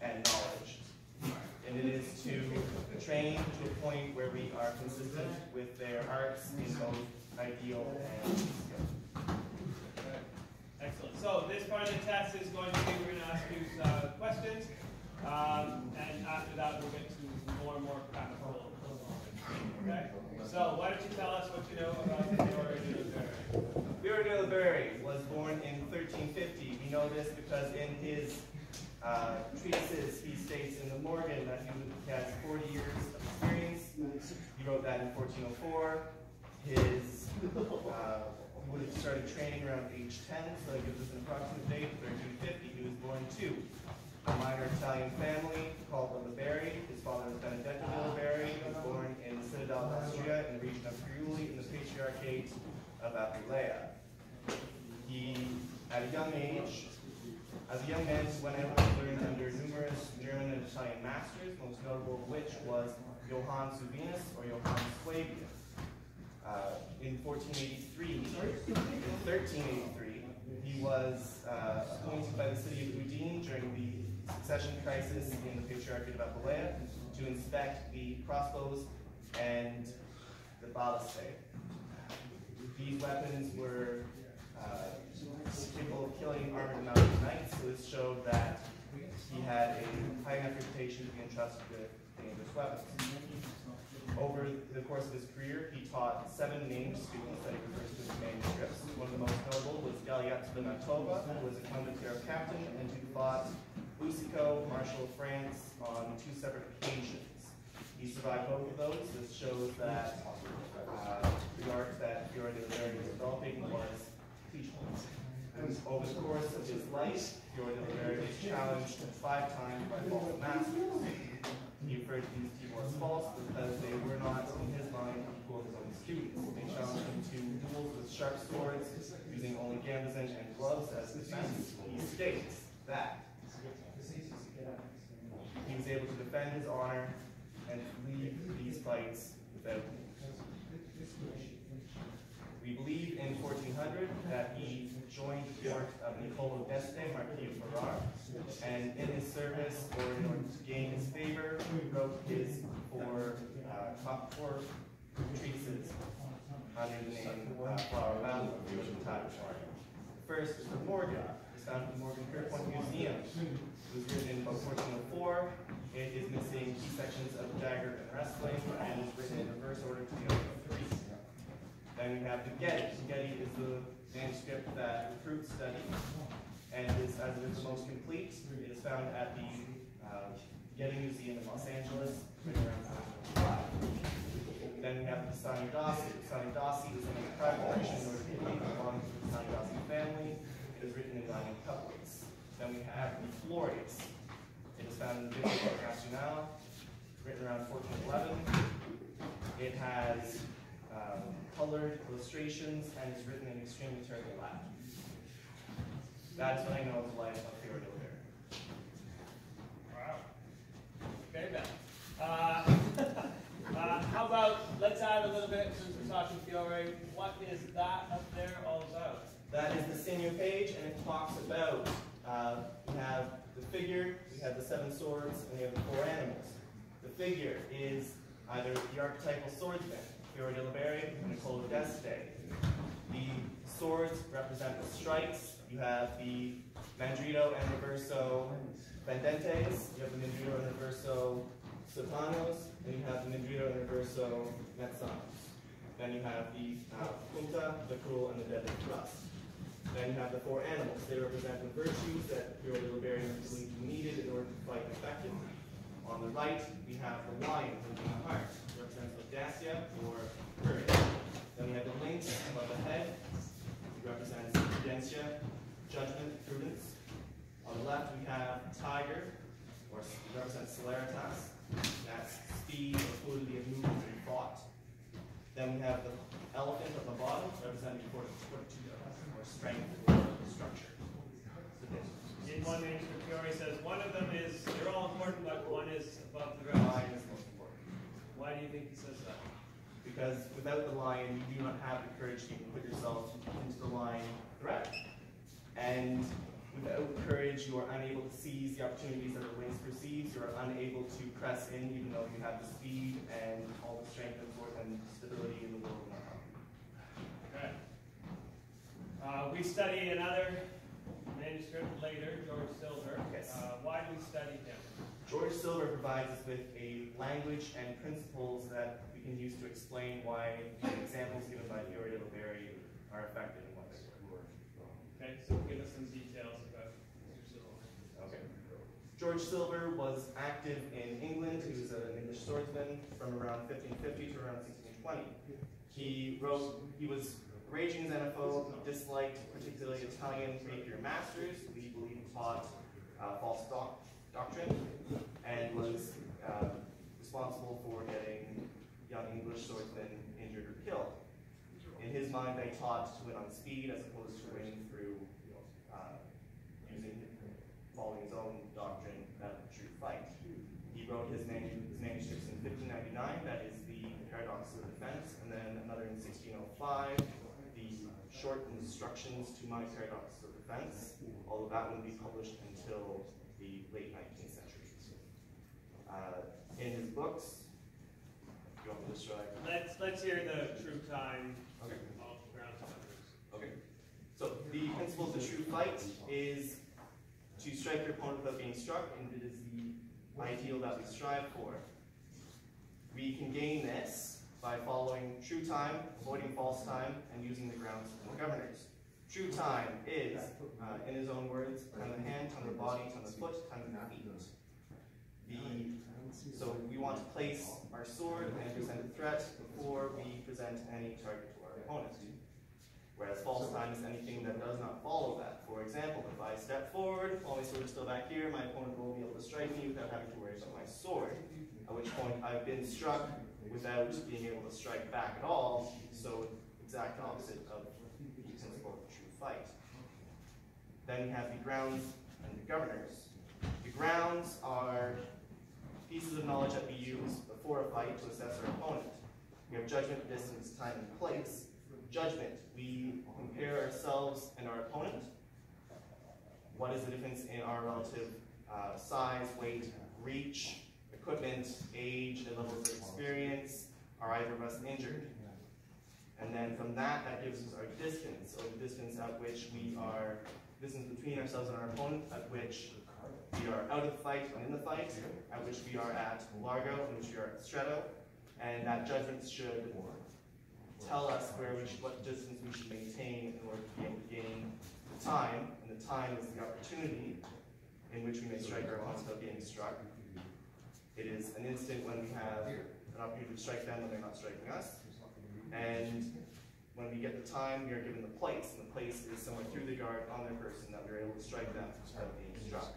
and knowledge. And it is to train to a point where we are consistent with their arts in both ideal and skill. Excellent. So this part of the test is going to be, we're going to ask you questions, and after that we'll get to more and more practical. Okay? So why don't you tell us what you know about Fiore de Liberi? Fiore de Liberi was born in 1350. We know this because in his treatises he states in the Morgan that he has 40 years of experience. He wrote that in 1404. He would have started training around age 10, so that gives us an approximate date, 1350. He was born to a minor Italian family called the Liberi. His father was Benedetto de Liberi. He was born in the Citadel of Austria in the region of Friuli in the Patriarchate of Apulia. He, at a young age, as a young man, he went out and learned under numerous German and Italian masters, most notable of which was Johann Suvinus or Johann Swabius. In 1383, he was appointed by the city of Udine during the succession crisis in the Patriarchate of Apulia to inspect the crossbows and the ballistae. These weapons were capable of killing armored mounted knights, so this showed that he had a high enough reputation to be entrusted with dangerous weapons. Over the course of his career, he taught 7 named students that he refers to as manuscripts. One of the most notable was Galiat de Mantova, who was a condottiere captain and who fought Boucicaut, Marshal of France, on 2 separate occasions. He survived both of those. This shows that the art that Fiore de Liberi was developing was teachable. Over the course of his life, Fiore de Liberi was challenged 5 times by false masters. He referred to these people as false because they were not, in his mind, equal to his own students. They challenged him to duels with sharp swords, using only gambesons and gloves as defense. He states that he was able to defend his honor and leave these fights without. We believe in 1400 that he joined the court of Niccolo d'Este, Marquis of Ferrara, and in his service, or in order to gain his favor, he wrote his 4 treatises under the name Flower Battle of the title. First is the Morgan. It's found at the Morgan Pierpoint Museum. It was written in about 1404. It is missing key sections of dagger and wrestling, and is written in reverse order to the other 3. Then we have the Getty. The Getty is the manuscript that recruits study, and as it is the most complete, it is found at the Getty Museum in Los Angeles, right around 1905. Then we have the Sanidasi. The Sanidasi is a private collection in Northern Italy belonging to the Sanidasi family. It is written in 9 couplets. Then we have the Flores. It is found in the Bibliothèque Nationale, written around 1411. It has colored illustrations and is written in extremely terrible Latin. That's what I know of the life of Fiore de Liberi. Wow. Okay, Ben. How about, let's add a little bit, since we're talking Fiore, what is that up there all about? That is the senior page, and it talks about, we have the figure, we have the 7 swords, and we have the 4 animals. The figure is either the archetypal swordsman, Fiore de Liberi, and Niccolo d'Este. The swords represent the strikes. You have the Mandrito and Reverso Pendentes, you have the Mandrito and Reverso Sotanos, and you have the Mandrito and Reverso Metzanos. Then you have the Punta, the Cruel, and the Deadly Thrust. Then you have the 4 animals. They represent the virtues that Fiore de Liberi believed he needed in order to fight effectively. On the right, we have the lion, the heart, represents audacia or courage. Then we have the lynx above the head, which represents prudencia, judgment, prudence. On the left, we have tiger, or represents celeritas. That's speed, or fluidity of movement and thought. Then we have the elephant at the bottom, representing fortitude, or strength or structure. In one manuscript, Fiore says one of them is, they're all important, but one is above the rest. Lion is most important. Why do you think he says that? Because without the lion, you do not have the courage to even put yourself into the lion threat. And Without courage, you are unable to seize the opportunities that the wings perceives. You are unable to press in, even though you have the speed and all the strength and stability in the world. Okay. We study another manuscript later, George Silver. Yes. Why do we study him? George Silver provides us with a language and principles that we can use to explain why the examples given by Fiore and Liberi are effective in what they were. Okay, so give us some details about Mr. Silver. Okay. George Silver was active in England. He was an English swordsman from around 1550 to around 1620. He was raging xenophobe, disliked particularly Italian rapier masters who he believed taught false doctrine, and was responsible for getting young English swordsmen injured or killed. In his mind, they taught to win on speed as opposed to winning through following his own doctrine of true fight. He wrote his manuscripts in 1599, that is the Paradox of Defense, and then another in 1605, the short instructions to my Paradox of Defense, although that wouldn't be published until the late 19th century. In his books, do you want me to show? Let's hear the true time. Okay. All ground numbers. Okay. So the principle of the true fight is to strike your opponent without being struck, and it is the ideal that we strive for. We can gain this by following true time, avoiding false time, and using the grounds and the governors. True time is, in his own words, time of the hand, time of the body, time of the foot, time of the feet. So we want to place our sword and present a threat before we present any target to our opponent. Whereas false time is anything that does not follow that. For example, if I step forward, while my sword is still back here, my opponent will be able to strike me without having to worry about my sword. At which point I've been struck without being able to strike back at all, so exact opposite of the principle of the true fight. Then we have the grounds and the governors. The grounds are pieces of knowledge that we use before a fight to assess our opponent. We have judgment, distance, time, and place. Judgment, we compare ourselves and our opponent. What is the difference in our relative size, weight, reach, equipment, age, and levels of experience? Are either of us injured? And then from that gives us our distance, or the distance at which we are, distance between ourselves and our opponent, at which we are out of the fight and in the fight, at which we are at largo, and which we are at stretto, and that judgment should tell us what distance we should maintain in order to be able to gain the time, and the time is the opportunity in which we may strike our opponents without being struck. It is an instant when we have an opportunity to strike them when they're not striking us, and when we get the time, we are given the place, and the place is somewhere through the guard on their person that we're able to strike them without being struck.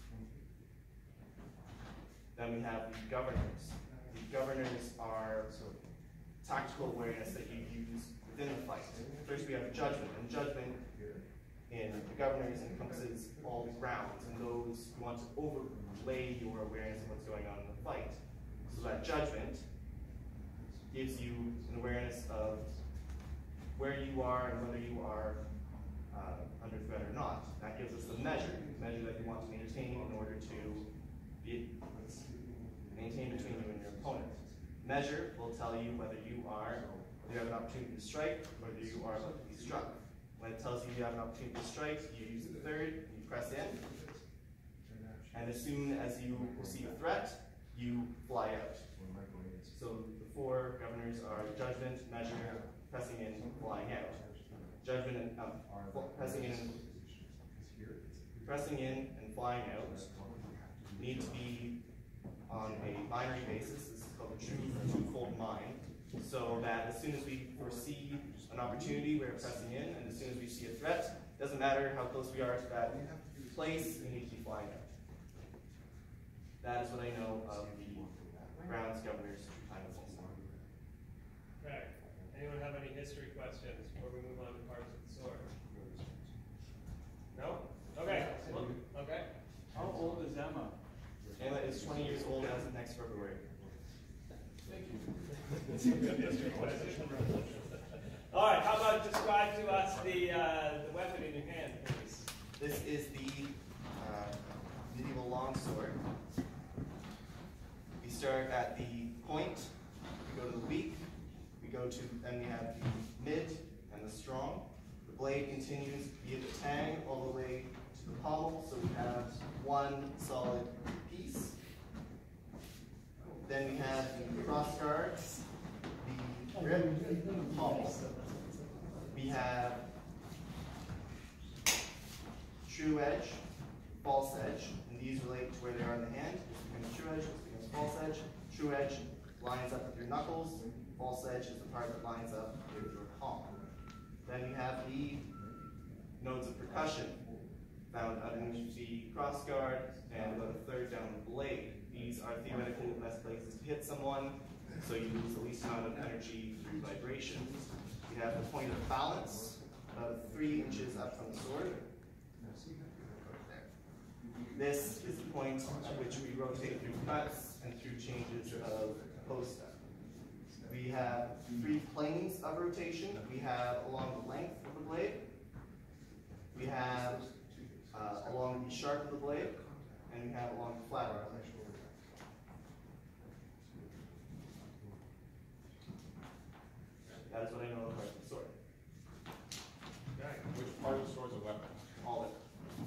Then we have the governors. The governors are tactical awareness that you use within the fight. First we have judgment, and judgment in the governors encompasses all the grounds, and those who want to overlay your awareness of what's going on in the fight. So that judgment gives you an awareness of where you are and whether you are under threat or not. That gives us the measure that you want to maintain in order to maintain between you and your opponent. Measure will tell you whether you have an opportunity to strike, whether you are about to be struck. When it tells you you have an opportunity to strike, you use the third, you press in, and as soon as you receive a threat, you fly out. So the four governors are judgment, measure, pressing in, flying out. Judgment and pressing in and flying out need to be on a binary basis. This is called the twofold mind. So that as soon as we foresee an opportunity, we're pressing in, and as soon as we see a threat, it doesn't matter how close we are to that place, we need to be flying out. That is what I know of the grounds, governors, time, and place. Okay. Anyone have any history questions before we move on to parts of the sword? No? Okay. Okay. How old is Emma? Emma is 20 years old as of next February. Thank you. All right, how about describe to us the weapon in your hand, please? This is the medieval longsword. We start at the point, we go to the weak, then we have the mid and the strong. The blade continues via the tang all the way to the pommel, so we have one solid piece. Then we have the cross guards, the grip, the pommel. We have true edge, false edge, and these relate to where they are in the hand. This becomes true edge, this becomes false edge. True edge lines up with your knuckles, false edge is the part that lines up with your palm. Then we have the nodes of percussion found underneath the cross guard and about a third down the blade. These are theoretically the best places to hit someone, so you lose the least amount of energy through vibration. We have the point of balance, about 3 inches up from the sword. This is the point at which we rotate through cuts and through changes of posta. We have 3 planes of rotation. We have along the length of the blade. We have along the sharp of the blade, and we have along the flat of the blade. That is what I know of the sword. Okay. Which part of the sword is a weapon? All of it.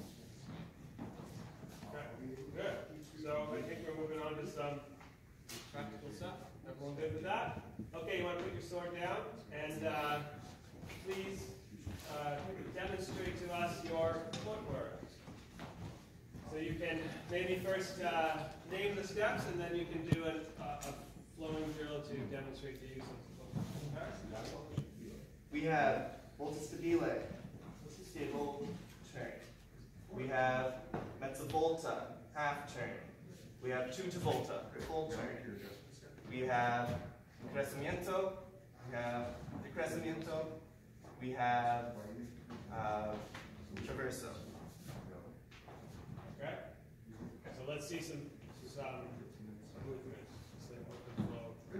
Okay, good. So I think we're moving on to some practical stuff. Everyone good with that? Okay, you want to put your sword down and please demonstrate to us your footwork. So you can maybe first name the steps, and then you can do a flowing drill to demonstrate the use of the footwork. Okay? We have volta stabile, stable turn. We have mezza volta, half turn. We have tuta volta, full turn. We have crecimiento. We have decrecimiento. We have traverso. Okay? So let's see some movement. Some open flow.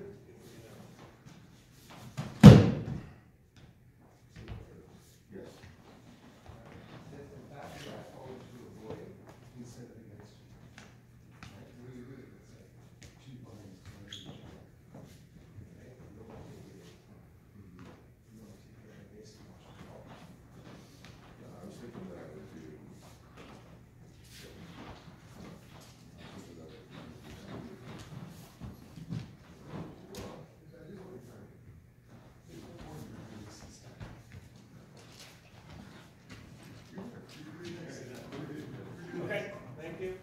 Okay, thank you.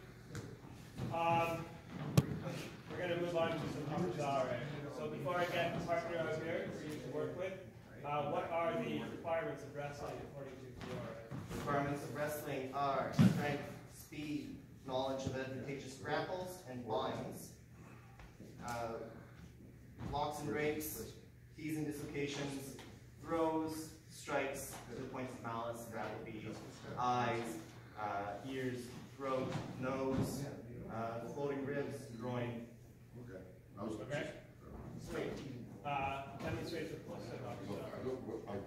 We're going to move on to some armoured. So before I get the partner out here for you to work with, what are the requirements of wrestling according to Fiore? Requirements of wrestling are strength, speed, knowledge of advantageous grapples and binds, locks and breaks, keys and dislocations, throws, strikes to the points of malice, that would be eyes, ears, throat, nose, floating ribs, groin. Okay? Demonstrate the plus of armoured.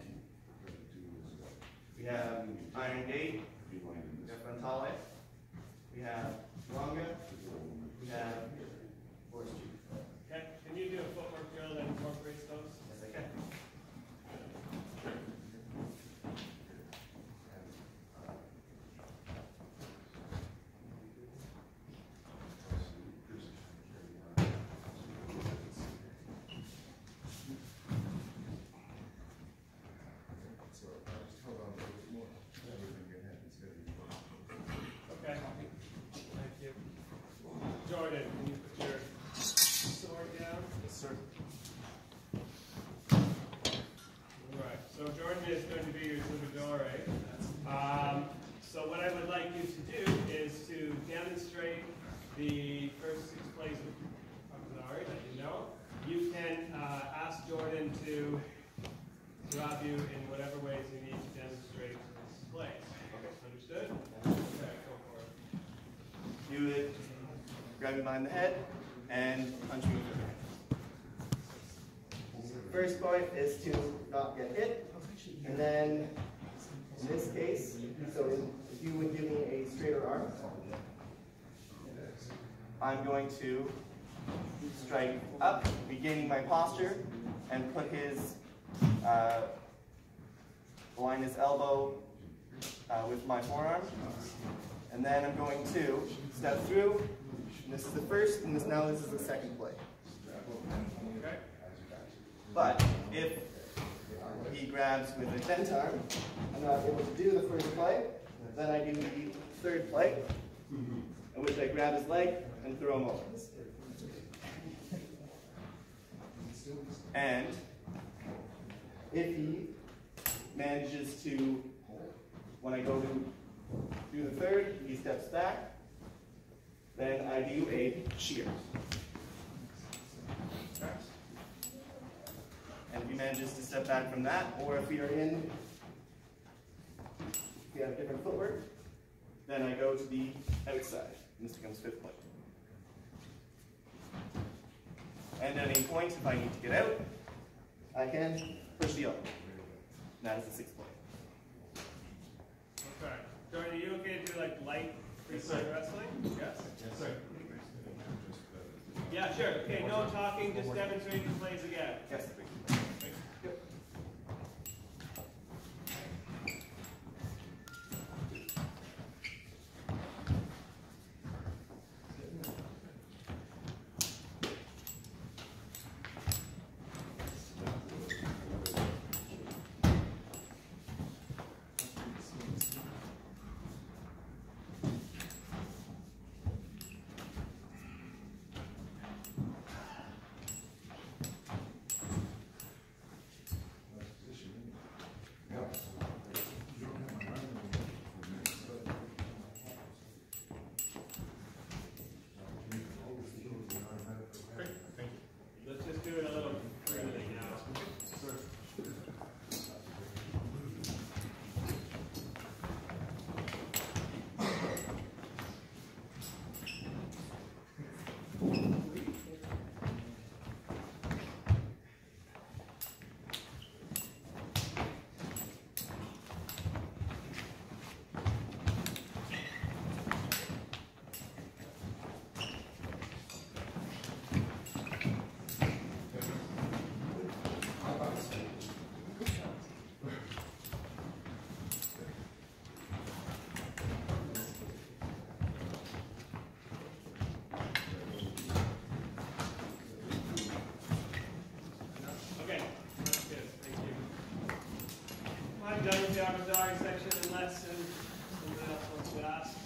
We have iron gate, we have frontale, we have longa, we have force G. Okay, can you do a footwork drill that incorporates those? Yes, I can. Okay, thank you. Jordan, can you put your sword down? Yes, sir. Alright, so Jordan is going to be your Liberi. So what I would like you to do is to demonstrate the first 6 plays of Liberi that you know. You can ask Jordan to grab you in whatever ways you need to demonstrate this play. Understood? Okay, go for it. You would grab me behind the head and punch me with your hand. First point is to not get hit, and then in this case, so if you would give me a straighter arm, I'm going to strike up, regaining my posture, and put his, align his elbow with my forearm. And then I'm going to step through. And this is the first, and now this is the second play. Okay. But if he grabs with a bent arm, I'm not able to do the first play. Then I do the third play, in which I grab his leg and throw him over. And if he manages to, when I go to do the third, he steps back, then I do a shear. And if he manages to step back from that, or if we are in, if we have different footwork, then I go to the outside. And this becomes fifth play. And at any point, if I need to get out, I can push the elbow. And that is the sixth play. Okay. Jordan, are you okay to do like light freestyle wrestling? Yes? Yes, sir. Yeah, sure. Okay, no talking, just demonstrate the plays again. Yes. Let's just do it a little freely now. Okay, that's good. Thank you. I'm done with the armoured section unless someone else wants to ask.